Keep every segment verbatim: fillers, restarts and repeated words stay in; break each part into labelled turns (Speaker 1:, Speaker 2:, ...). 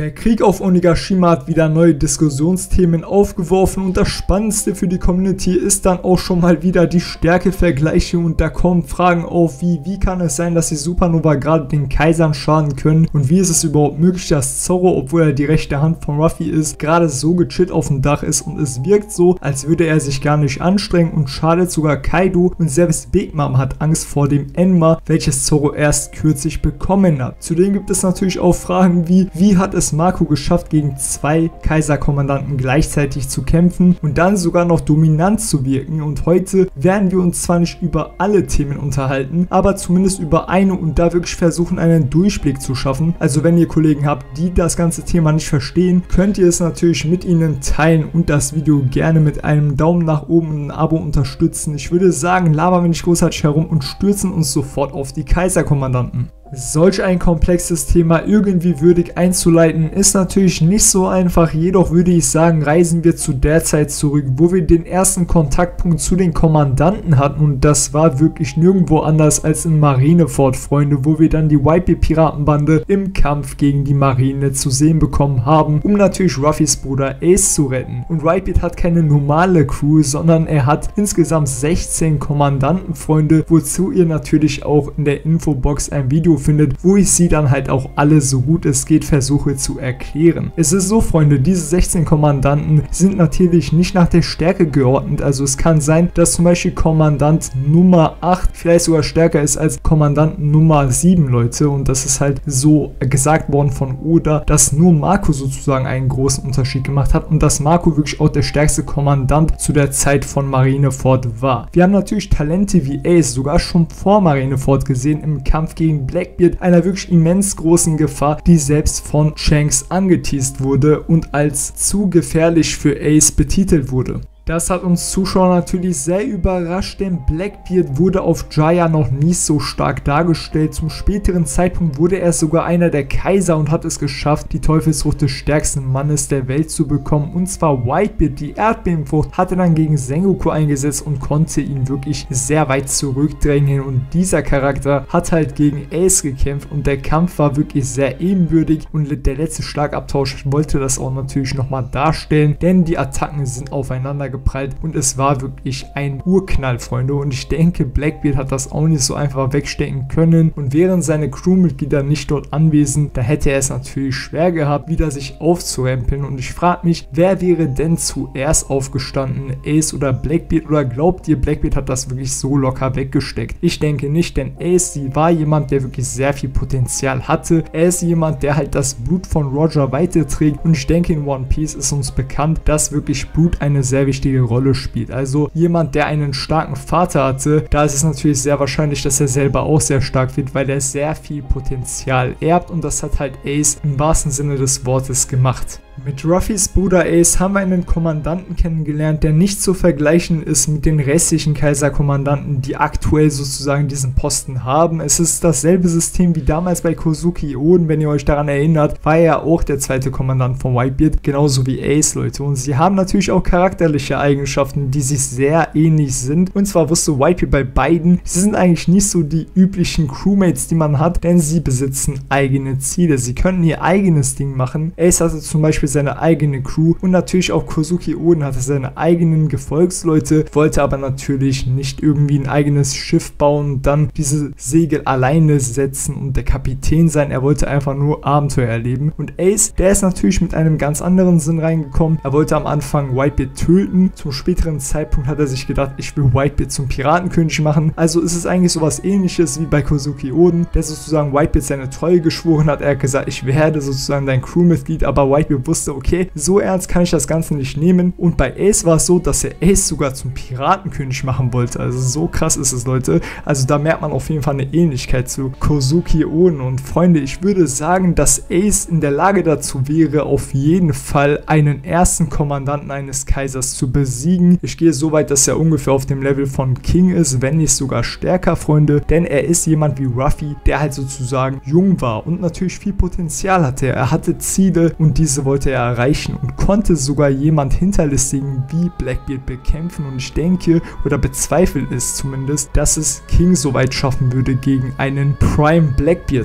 Speaker 1: Der Krieg auf Onigashima hat wieder neue Diskussionsthemen aufgeworfen und das Spannendste für die Community ist dann auch schon mal wieder die Stärkevergleiche und da kommen Fragen auf wie, wie kann es sein, dass die Supernova gerade den Kaisern schaden können und wie ist es überhaupt möglich, dass Zoro, obwohl er die rechte Hand von Ruffy ist, gerade so gechillt auf dem Dach ist und es wirkt so, als würde er sich gar nicht anstrengen und schadet sogar Kaido und selbst Big Mom hat Angst vor dem Enma, welches Zoro erst kürzlich bekommen hat. Zudem gibt es natürlich auch Fragen wie, wie hat es Marco geschafft, gegen zwei Kaiserkommandanten gleichzeitig zu kämpfen und dann sogar noch dominant zu wirken. Und heute werden wir uns zwar nicht über alle Themen unterhalten, aber zumindest über eine und da wirklich versuchen, einen Durchblick zu schaffen. Also wenn ihr Kollegen habt, die das ganze Thema nicht verstehen, könnt ihr es natürlich mit ihnen teilen und das Video gerne mit einem Daumen nach oben und einem Abo unterstützen. Ich würde sagen, labern wir nicht großartig herum und stürzen uns sofort auf die Kaiserkommandanten. Solch ein komplexes Thema irgendwie würdig einzuleiten, ist natürlich nicht so einfach, jedoch würde ich sagen, reisen wir zu der Zeit zurück, wo wir den ersten Kontaktpunkt zu den Kommandanten hatten und das war wirklich nirgendwo anders als in Marineford, Freunde, wo wir dann die Whitebeard-Piratenbande im Kampf gegen die Marine zu sehen bekommen haben, um natürlich Ruffys Bruder Ace zu retten. Und Whitebeard hat keine normale Crew, sondern er hat insgesamt sechzehn Kommandanten, Freunde, wozu ihr natürlich auch in der Infobox ein Video findet, wo ich sie dann halt auch alle so gut es geht versuche zu erklären. Es ist so, Freunde, diese sechzehn Kommandanten sind natürlich nicht nach der Stärke geordnet, also es kann sein, dass zum Beispiel Kommandant Nummer acht vielleicht sogar stärker ist als Kommandant Nummer sieben, Leute, und das ist halt so gesagt worden von Oda, dass nur Marco sozusagen einen großen Unterschied gemacht hat und dass Marco wirklich auch der stärkste Kommandant zu der Zeit von Marineford war. Wir haben natürlich Talente wie Ace sogar schon vor Marineford gesehen im Kampf gegen Black einer wirklich immens großen Gefahr, die selbst von Shanks angeteast wurde und als zu gefährlich für Ace betitelt wurde. Das hat uns Zuschauer natürlich sehr überrascht, denn Blackbeard wurde auf Jaya noch nie so stark dargestellt. Zum späteren Zeitpunkt wurde er sogar einer der Kaiser und hat es geschafft, die Teufelsfrucht des stärksten Mannes der Welt zu bekommen. Und zwar Whitebeard, die Erdbebenfrucht, hatte dann gegen Sengoku eingesetzt und konnte ihn wirklich sehr weit zurückdrängen. Und dieser Charakter hat halt gegen Ace gekämpft und der Kampf war wirklich sehr ebenbürtig. Und der letzte Schlagabtausch wollte das auch natürlich nochmal darstellen, denn die Attacken sind aufeinander geprallt und es war wirklich ein Urknall, Freunde, und ich denke, Blackbeard hat das auch nicht so einfach wegstecken können und wären seine Crewmitglieder nicht dort anwesend, da hätte er es natürlich schwer gehabt, wieder sich aufzurempeln und ich frage mich, wer wäre denn zuerst aufgestanden, Ace oder Blackbeard, oder glaubt ihr, Blackbeard hat das wirklich so locker weggesteckt? Ich denke nicht, denn Ace, sie war jemand, der wirklich sehr viel Potenzial hatte, er ist jemand, der halt das Blut von Roger weiterträgt und ich denke, in One Piece ist uns bekannt, dass wirklich Blut eine sehr wichtige Rolle spielt. Also jemand, der einen starken Vater hatte, da ist es natürlich sehr wahrscheinlich, dass er selber auch sehr stark wird, weil er sehr viel Potenzial erbt und das hat halt Ace im wahrsten Sinne des Wortes gemacht. Mit Ruffys Bruder Ace haben wir einen Kommandanten kennengelernt, der nicht zu vergleichen ist mit den restlichen Kaiserkommandanten, die aktuell sozusagen diesen Posten haben. Es ist dasselbe System wie damals bei Kozuki Oden, wenn ihr euch daran erinnert, war er ja auch der zweite Kommandant von Whitebeard, genauso wie Ace, Leute. Und sie haben natürlich auch charakterliche Eigenschaften, die sich sehr ähnlich sind. Und zwar wusste Whitebeard bei beiden, sie sind eigentlich nicht so die üblichen Crewmates, die man hat, denn sie besitzen eigene Ziele. Sie können ihr eigenes Ding machen. Ace hatte zum Beispiel seine eigene Crew und natürlich auch Kozuki Oden hatte seine eigenen Gefolgsleute, wollte aber natürlich nicht irgendwie ein eigenes Schiff bauen und dann diese Segel alleine setzen und der Kapitän sein. Er wollte einfach nur Abenteuer erleben. Und Ace, der ist natürlich mit einem ganz anderen Sinn reingekommen. Er wollte am Anfang Whitebeard töten. Zum späteren Zeitpunkt hat er sich gedacht, ich will Whitebeard zum Piratenkönig machen. Also ist es eigentlich sowas ähnliches wie bei Kozuki Oden, der sozusagen Whitebeard seine Treue geschworen hat. Er hat gesagt, ich werde sozusagen dein Crewmitglied, aber Whitebeard wusste, okay, so ernst kann ich das Ganze nicht nehmen. Und bei Ace war es so, dass er Ace sogar zum Piratenkönig machen wollte. Also so krass ist es, Leute. Also da merkt man auf jeden Fall eine Ähnlichkeit zu Kozuki Oden. Und Freunde, ich würde sagen, dass Ace in der Lage dazu wäre, auf jeden Fall einen ersten Kommandanten eines Kaisers zu besiegen. Ich gehe so weit, dass er ungefähr auf dem Level von King ist, wenn nicht sogar stärker, Freunde. Denn er ist jemand wie Ruffy, der halt sozusagen jung war und natürlich viel Potenzial hatte. Er hatte Ziele und diese wollte er erreichen und konnte sogar jemand hinterlistigen wie Blackbeard bekämpfen. Und ich denke, oder bezweifle es zumindest, dass es King so weit schaffen würde gegen einen Prime Blackbeard.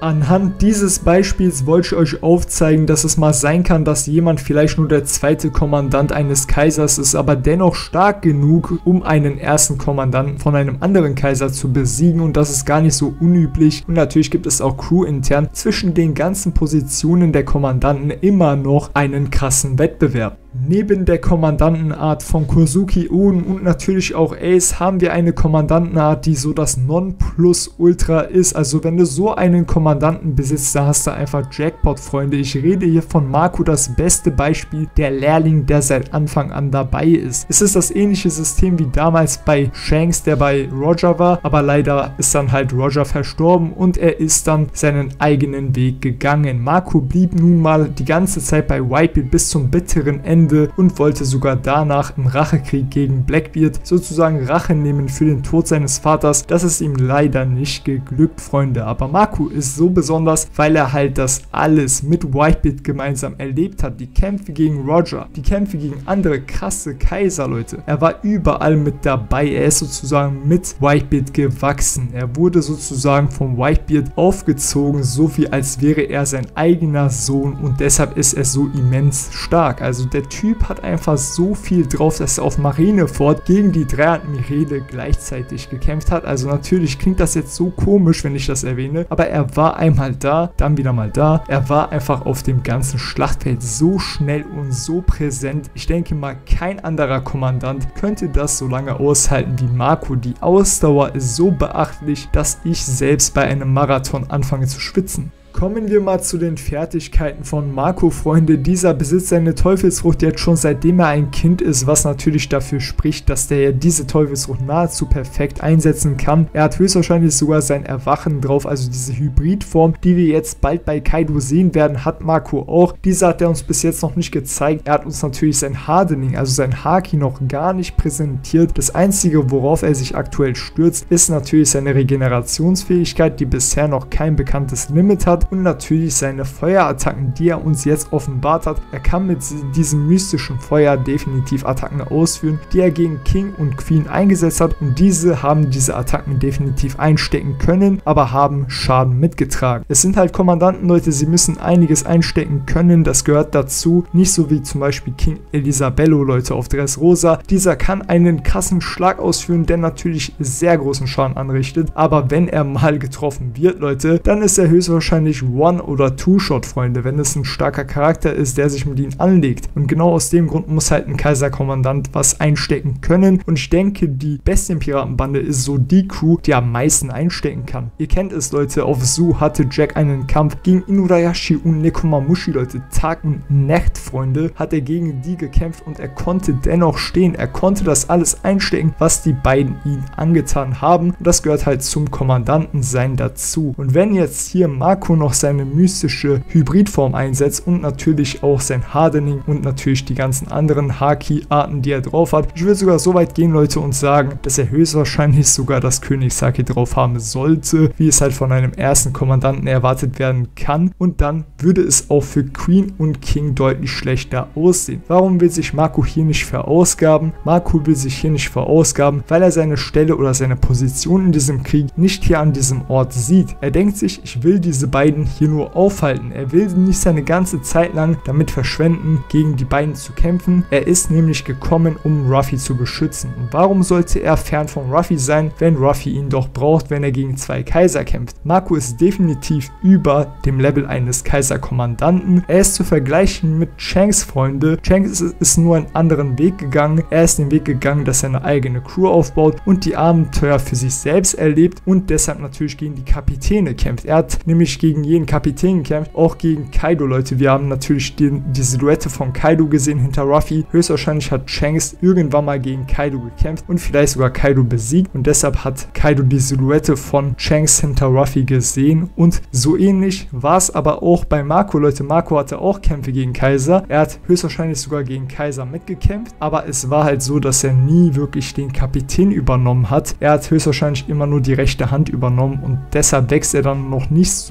Speaker 1: Anhand dieses Beispiels wollte ich euch aufzeigen, dass es mal sein kann, dass jemand vielleicht nur der zweite Kommandant eines Kaisers ist, aber dennoch stark genug, um einen ersten Kommandanten von einem anderen Kaiser zu besiegen, und das ist gar nicht so unüblich. Und natürlich gibt es auch crewintern zwischen den ganzen Positionen der Kommandanten immer noch einen krassen Wettbewerb. Neben der Kommandantenart von Kozuki, Oden und natürlich auch Ace haben wir eine Kommandantenart, die so das Nonplusultra ist. Also wenn du so einen Kommandanten besitzt, da hast du einfach Jackpot, Freunde. Ich rede hier von Marco, das beste Beispiel, der Lehrling, der seit Anfang an dabei ist. Es ist das ähnliche System wie damals bei Shanks, der bei Roger war, aber leider ist dann halt Roger verstorben und er ist dann seinen eigenen Weg gegangen. Marco blieb nun mal die ganze Zeit bei Whitebeard bis zum bitteren Ende und wollte sogar danach im Rachekrieg gegen Blackbeard sozusagen Rache nehmen für den Tod seines Vaters. Das ist ihm leider nicht geglückt, Freunde. Aber Marco ist so besonders, weil er halt das alles mit Whitebeard gemeinsam erlebt hat. Die Kämpfe gegen Roger, die Kämpfe gegen andere krasse Kaiser, Leute. Er war überall mit dabei. Er ist sozusagen mit Whitebeard gewachsen. Er wurde sozusagen von Whitebeard aufgezogen, so wie als wäre er sein eigener Sohn, und deshalb ist er so immens stark. Also der Typ hat einfach so viel drauf, dass er auf Marineford gegen die drei Admirale gleichzeitig gekämpft hat. Also natürlich klingt das jetzt so komisch, wenn ich das erwähne, aber er war einmal da, dann wieder mal da. Er war einfach auf dem ganzen Schlachtfeld so schnell und so präsent. Ich denke mal, kein anderer Kommandant könnte das so lange aushalten wie Marco. Die Ausdauer ist so beachtlich, dass ich selbst bei einem Marathon anfange zu schwitzen. Kommen wir mal zu den Fertigkeiten von Marco, Freunde. Dieser besitzt seine Teufelsfrucht jetzt schon seitdem er ein Kind ist, was natürlich dafür spricht, dass der diese Teufelsfrucht nahezu perfekt einsetzen kann. Er hat höchstwahrscheinlich sogar sein Erwachen drauf, also diese Hybridform, die wir jetzt bald bei Kaido sehen werden, hat Marco auch. Diese hat er uns bis jetzt noch nicht gezeigt. Er hat uns natürlich sein Hardening, also sein Haki, noch gar nicht präsentiert. Das Einzige, worauf er sich aktuell stürzt, ist natürlich seine Regenerationsfähigkeit, die bisher noch kein bekanntes Limit hat. Und natürlich seine Feuerattacken, die er uns jetzt offenbart hat. Er kann mit diesem mystischen Feuer definitiv Attacken ausführen, die er gegen King und Queen eingesetzt hat, und diese haben diese Attacken definitiv einstecken können, aber haben Schaden mitgetragen. Es sind halt Kommandanten, Leute, sie müssen einiges einstecken können, das gehört dazu. Nicht so wie zum Beispiel King Elisabello, Leute, auf Dressrosa. Dieser kann einen krassen Schlag ausführen, der natürlich sehr großen Schaden anrichtet, aber wenn er mal getroffen wird, Leute, dann ist er höchstwahrscheinlich One- oder Two-Shot, Freunde, wenn es ein starker Charakter ist, der sich mit ihnen anlegt. Und genau aus dem Grund muss halt ein Kaiserkommandant was einstecken können. Und ich denke, die beste Piratenbande ist so die Crew, die am meisten einstecken kann. Ihr kennt es, Leute, auf Zoo hatte Jack einen Kampf gegen Inurayashi und Nekomamushi, Leute. Tag und Nacht, Freunde, hat er gegen die gekämpft und er konnte dennoch stehen. Er konnte das alles einstecken, was die beiden ihm angetan haben. Und das gehört halt zum Kommandantensein dazu. Und wenn jetzt hier Marco noch seine mystische Hybridform einsetzt und natürlich auch sein Hardening und natürlich die ganzen anderen Haki-Arten, die er drauf hat. Ich würde sogar so weit gehen, Leute, und sagen, dass er höchstwahrscheinlich sogar das Königshaki drauf haben sollte, wie es halt von einem ersten Kommandanten erwartet werden kann. Und dann würde es auch für Queen und King deutlich schlechter aussehen. Warum will sich Marco hier nicht verausgaben? Marco will sich hier nicht verausgaben, weil er seine Stelle oder seine Position in diesem Krieg nicht hier an diesem Ort sieht. Er denkt sich, ich will diese beiden hier nur aufhalten. Er will nicht seine ganze Zeit lang damit verschwenden, gegen die beiden zu kämpfen. Er ist nämlich gekommen, um Ruffy zu beschützen. Und warum sollte er fern von Ruffy sein, wenn Ruffy ihn doch braucht, wenn er gegen zwei Kaiser kämpft? Marco ist definitiv über dem Level eines Kaiserkommandanten. Er ist zu vergleichen mit Shanks, Freunde. Shanks ist, ist nur einen anderen Weg gegangen. Er ist den Weg gegangen, dass er eine eigene Crew aufbaut und die Abenteuer für sich selbst erlebt und deshalb natürlich gegen die Kapitäne kämpft. Er hat nämlich gegen jeden Kapitän gekämpft, auch gegen Kaido, Leute. Wir haben natürlich den, die Silhouette von Kaido gesehen hinter Ruffy. Höchstwahrscheinlich hat Shanks irgendwann mal gegen Kaido gekämpft und vielleicht sogar Kaido besiegt und deshalb hat Kaido die Silhouette von Shanks hinter Ruffy gesehen und so ähnlich war es aber auch bei Marco, Leute. Marco hatte auch Kämpfe gegen Kaiser. Er hat höchstwahrscheinlich sogar gegen Kaiser mitgekämpft, aber es war halt so, dass er nie wirklich den Kapitän übernommen hat. Er hat höchstwahrscheinlich immer nur die rechte Hand übernommen und deshalb wächst er dann noch nicht so krass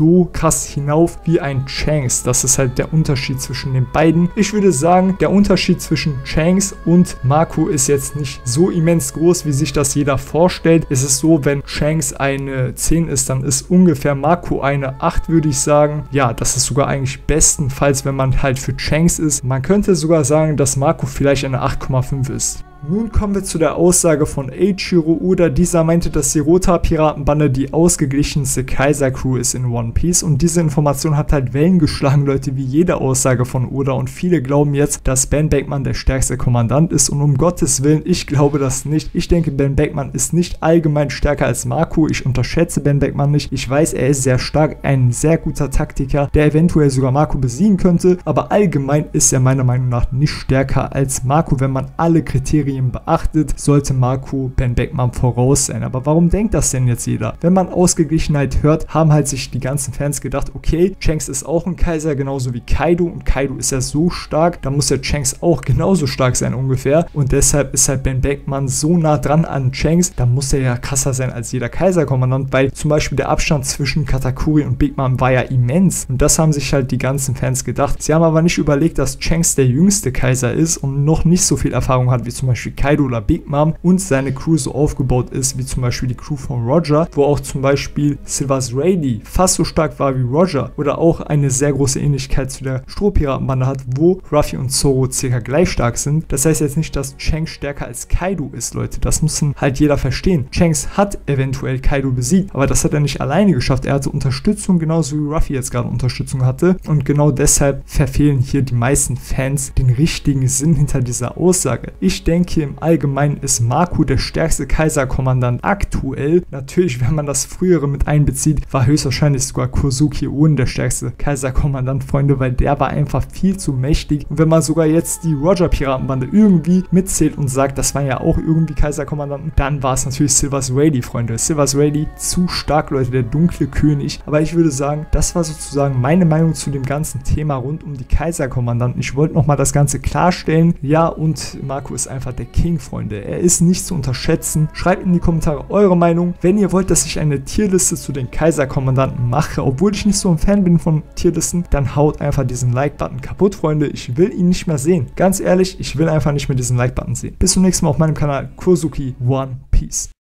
Speaker 1: krass hinauf wie ein Shanks. Das ist halt der Unterschied zwischen den beiden. Ich würde sagen, der Unterschied zwischen Shanks und Marco ist jetzt nicht so immens groß, wie sich das jeder vorstellt. Es ist so, wenn Shanks eine zehn ist, dann ist ungefähr Marco eine acht, würde ich sagen. Ja, das ist sogar eigentlich bestenfalls, wenn man halt für Shanks ist. Man könnte sogar sagen, dass Marco vielleicht eine acht Komma fünf ist. Nun kommen wir zu der Aussage von Eiichiro Oda. Dieser meinte, dass die Rota-Piratenbande die ausgeglichenste Kaiser-Crew ist in One Piece. Und diese Information hat halt Wellen geschlagen, Leute, wie jede Aussage von Oda. Und viele glauben jetzt, dass Ben Beckman der stärkste Kommandant ist. Und um Gottes Willen, ich glaube das nicht. Ich denke, Ben Beckman ist nicht allgemein stärker als Marco. Ich unterschätze Ben Beckman nicht. Ich weiß, er ist sehr stark, ein sehr guter Taktiker, der eventuell sogar Marco besiegen könnte. Aber allgemein ist er meiner Meinung nach nicht stärker als Marco, wenn man alle Kriterien beachtet, sollte Marco Ben Beckman voraus sein. Aber warum denkt das denn jetzt jeder? Wenn man Ausgeglichenheit hört, haben halt sich die ganzen Fans gedacht, okay, Shanks ist auch ein Kaiser, genauso wie Kaido, und Kaido ist ja so stark, dann muss ja Shanks auch genauso stark sein ungefähr, und deshalb ist halt Ben Beckman so nah dran an Shanks, dann muss er ja krasser sein als jeder Kaiserkommandant, weil zum Beispiel der Abstand zwischen Katakuri und Big Mom war ja immens, und das haben sich halt die ganzen Fans gedacht. Sie haben aber nicht überlegt, dass Shanks der jüngste Kaiser ist und noch nicht so viel Erfahrung hat wie zum Beispiel Kaido oder Big Mom und seine Crew so aufgebaut ist wie zum Beispiel die Crew von Roger, wo auch zum Beispiel Silvers Rayleigh fast so stark war wie Roger oder auch eine sehr große Ähnlichkeit zu der Strohpiratenbande hat, wo Ruffy und Zoro circa gleich stark sind. Das heißt jetzt nicht, dass Shanks stärker als Kaido ist, Leute. Das muss halt jeder verstehen. Shanks hat eventuell Kaido besiegt, aber das hat er nicht alleine geschafft. Er hatte Unterstützung, genauso wie Ruffy jetzt gerade Unterstützung hatte, und genau deshalb verfehlen hier die meisten Fans den richtigen Sinn hinter dieser Aussage. Ich denke, im Allgemeinen ist Marco der stärkste Kaiserkommandant aktuell. Natürlich, wenn man das Frühere mit einbezieht, war höchstwahrscheinlich sogar Kozuki Oden der stärkste Kaiserkommandant, Freunde, weil der war einfach viel zu mächtig. Und wenn man sogar jetzt die Roger-Piratenbande irgendwie mitzählt und sagt, das waren ja auch irgendwie Kaiserkommandanten, dann war es natürlich Silvers Rayleigh, Freunde. Silvers Rayleigh, zu stark, Leute, der dunkle König. Aber ich würde sagen, das war sozusagen meine Meinung zu dem ganzen Thema rund um die Kaiserkommandanten. Ich wollte nochmal das Ganze klarstellen. Ja, und Marco ist einfach der King, Freunde. Er ist nicht zu unterschätzen. Schreibt in die Kommentare eure Meinung. Wenn ihr wollt, dass ich eine Tierliste zu den Kaiserkommandanten mache, obwohl ich nicht so ein Fan bin von Tierlisten, dann haut einfach diesen Like-Button kaputt, Freunde. Ich will ihn nicht mehr sehen. Ganz ehrlich, ich will einfach nicht mehr diesen Like-Button sehen. Bis zum nächsten Mal auf meinem Kanal Kozuki One Piece.